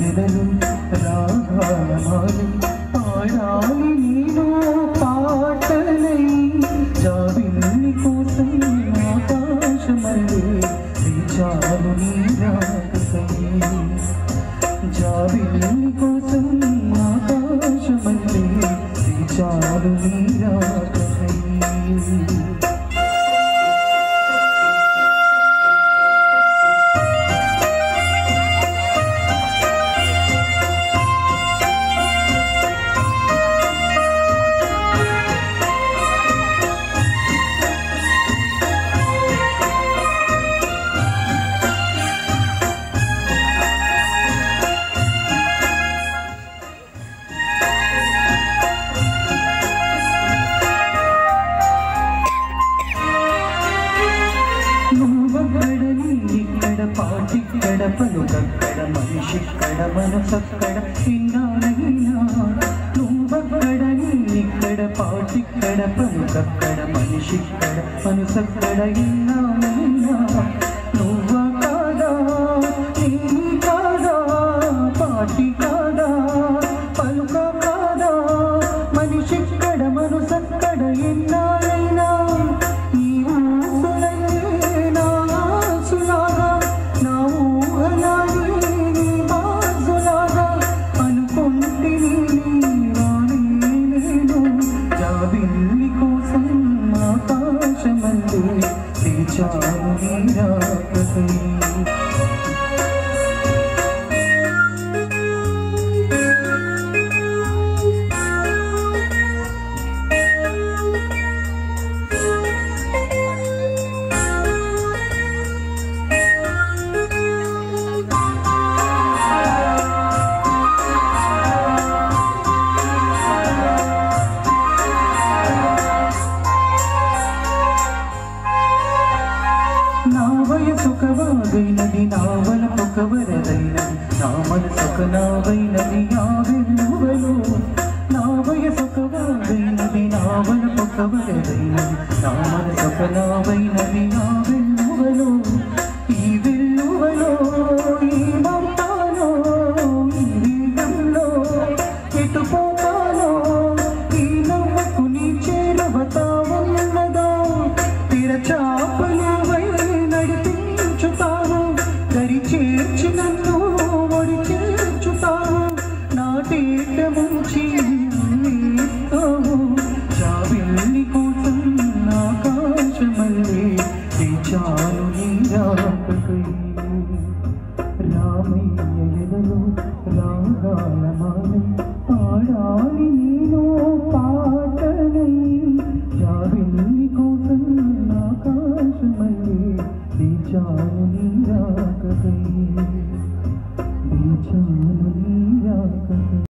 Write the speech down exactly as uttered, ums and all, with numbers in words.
ఎదలు రాగాలమాలి పాడాలి నేను పాటలై జాబిల్లి కోసం ఆకాశమల్లే చాలు నీ రాకై జాబిల్లి కోసం ఆకాశమల్లే చాలు నీ రాకై పాటిక్కడ పలుకక్కడ మనిషిక్కడ మనసక్కడ ఇన్నానైనా నువ్వక్కడ ఇక్కడ పాటిక్కడ పలుకక్కడ మనిషిక్కడ మనసక్కడ ఇన్నానైనా నువ్వా కాదా నీ కాదా పాటి కాదా పలుక కాదా మనిషిక్కడ మనసక్కడ ఇన్నానైనా జాబిల్లి కోసం ఆకాశమల్లే చాలు నీ రాకై నా వయసొక వాగైనది నా వలపొక వరదైనది నా మనసొక నావైనది ఆ వెన్నువలో నా వయసొక వాగైనది నా వలపొక వరదైనది నా మనసొక నావైనది ఆ వెన్నువలో ఈ వెన్నువలో ఈ మమతాలో ఈ వేగంలో ఎటు పోతానో ఈ నవ్వుకు నీ చేరవతా ఉన్నదా తెరచాపలు చేర్చి నన్ను ఒడి చేర్చుతావు నాటేట ముంచి జాబిల్లి కోసం ఆకాశమల్లే చాలు నీ రాకై రామయ్య ఎదలు రాగాలమాలి పాడాలి నేను పాటలై జాబిల్లి కోసం ఆకాశమల్లే చాలు నీ రాకై